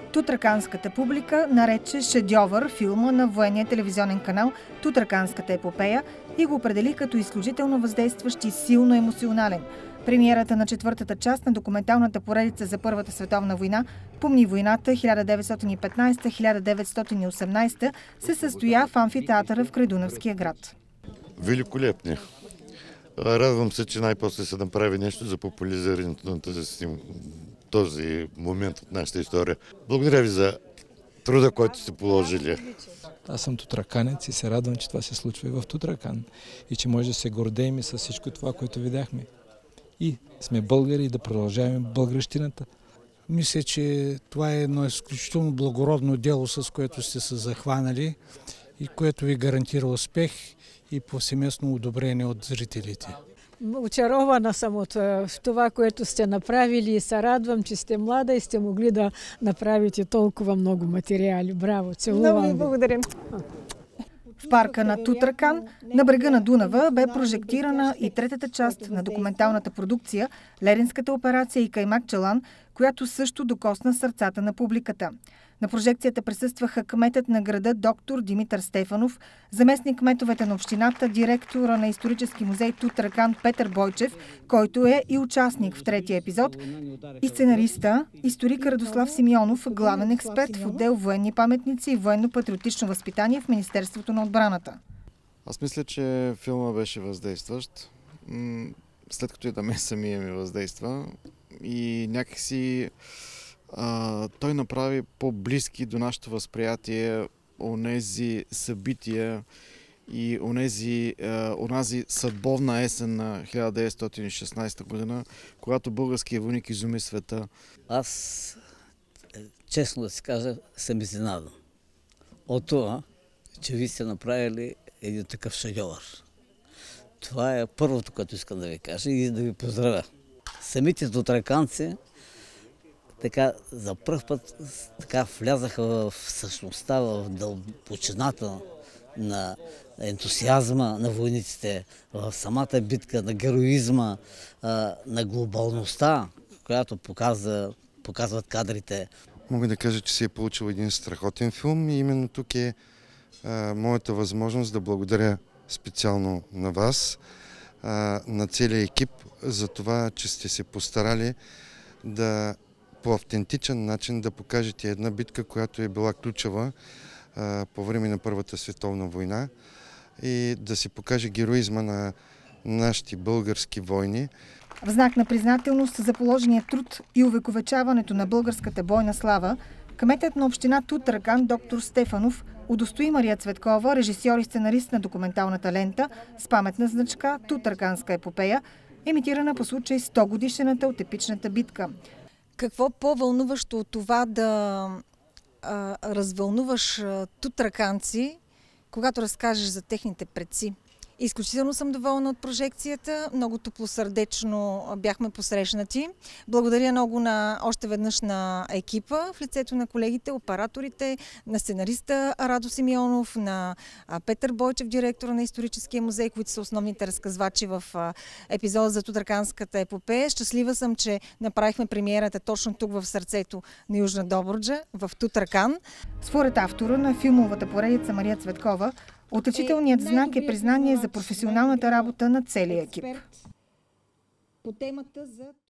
Тутраканската публика нарече шедьовър филма на военния телевизионен канал "Тутраканската епопея" и го определи като изключително въздействащ и силно емоционален. Премиерата на четвъртата част на документалната поредица за Първата световна война "Помни войната 1915-1918" се състоя в амфитеатъра в Крайдунавския град. Великолепни. Радвам се, че най-после се направи нещо за популяризирането на този момент от нашата история. Благодаря ви за труда, който сте положили. Аз съм тутраканец и се радвам, че това се случва и в Тутракан. И че може да се гордеем и с всичко това, което видяхме. И сме българи и да продължаваме българщината. Мисля, че това е едно изключително благородно дело, с което сте се захванали и което ви гарантира успех и повсеместно одобрение от зрителите. Очарована съм от това, което сте направили и се радвам, че сте млада и сте могли да направите толкова много материали. Браво, целувам ви. Много благодарим. В парка на Тутракан, на брега на Дунава, бе прожектирана и третата част на документалната продукция "Леринската операция и Каймак Чалан", която също докосна сърцата на публиката. На прожекцията присъстваха кметът на града доктор Димитър Стефанов, заместник кметовете на общината, директора на исторически музей Тутракан Петър Бойчев, който е и участник в третия епизод, и сценариста, историк Радослав Симеонов, главен експерт в отдел военни паметници и военно-патриотично възпитание в Министерството на отбраната. Аз мисля, че филма беше въздействащ, след като и да мен самия ми въздейства, и някакси той направи по-близки до нашето възприятие онези събития и онази съдбовна есен на 1916 година, когато българският войник изуми света. Аз, честно да си кажа, съм изненадан от това, че вие сте направили един такъв шедьовър. Това е първото, което искам да ви кажа и да ви поздравя. Самите тутраканци така за пръв път така влязаха в същността, в дълбочината на ентусиазма на войниците, в самата битка, на героизма, на глобалността, която показват кадрите. Мога да кажа, че се е получил един страхотен филм и именно тук е моята възможност да благодаря специално на вас, на целия екип, за това, че сте се постарали да по автентичен начин да покажете една битка, която е била ключова по време на Първата световна война и да се покаже героизма на нашите български войни. В знак на признателност за положения труд и увековечаването на българската бойна слава, кметът на община Тутракан доктор Стефанов удостои Мария Цветкова, режисьор и сценарист на документалната лента с паметна значка "Тутраканска епопея", емитирана по случай 100 годишнината от епичната битка. Какво по-вълнуващо от това да развълнуваш тутраканци, когато разкажеш за техните предци? Изключително съм доволна от прожекцията, много топлосърдечно бяхме посрещнати. Благодаря много още веднъж на екипа, в лицето на колегите, операторите, на сценариста Радо Симеонов, на Петър Бойчев, директора на историческия музей, които са основните разказвачи в епизода за Тутраканската епопея. Щастлива съм, че направихме премиерата точно тук в сърцето на Южна Добруджа, в Тутракан. Според автора на филмовата поредица Мария Цветкова, отличителният знак е признание за професионалната работа на целия екип.